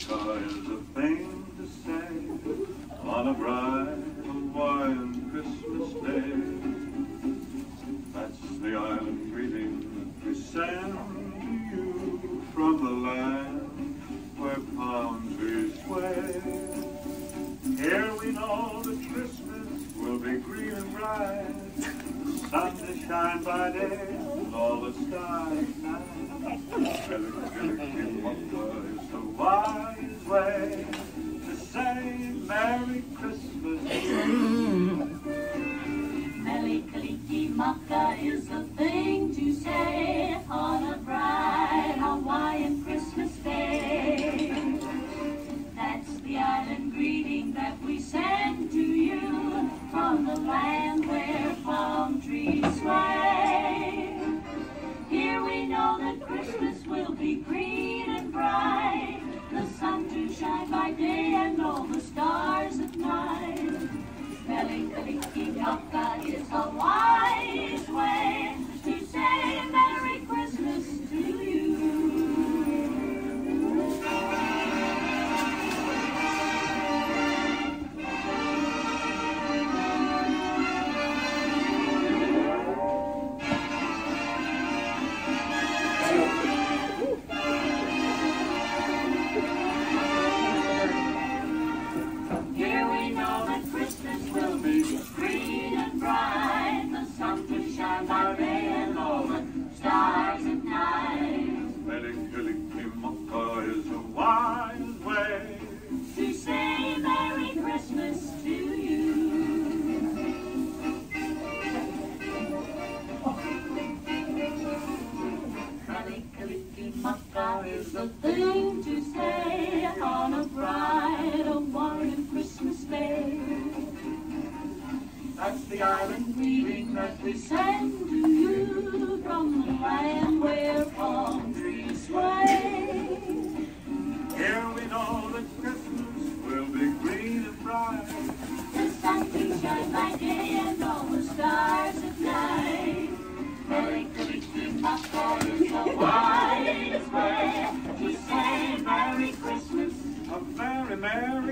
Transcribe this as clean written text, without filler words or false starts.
Hanukkah is a thing to say on a bright Hawaiian Christmas day. That's the island greeting that we send to you from the land where palm trees sway. Here we know that Christmas will be green and bright, the sun to shine by day and all the stars at night. Is the wise way to say Merry Christmas. Mele Kalikimaka is the thing to say on a bright Hawaiian Christmas day. That's the island greeting that we send to you from the land where palm trees sway. Here we know that Christmas will be green and bright, the sun to shine by day and all the stars at night. Mele Kalikimaka is a wise way to say Merry Christmas to you. Is the thing to say on a bright Hawaiian Christmas day. That's the island greeting that we send to you from the land where palm trees sway. Here we know that Christmas will be green and bright, the sun to shine by day and all the stars at night. Mele Kalikimaka is the wise way to say Merry Christmas. a very merry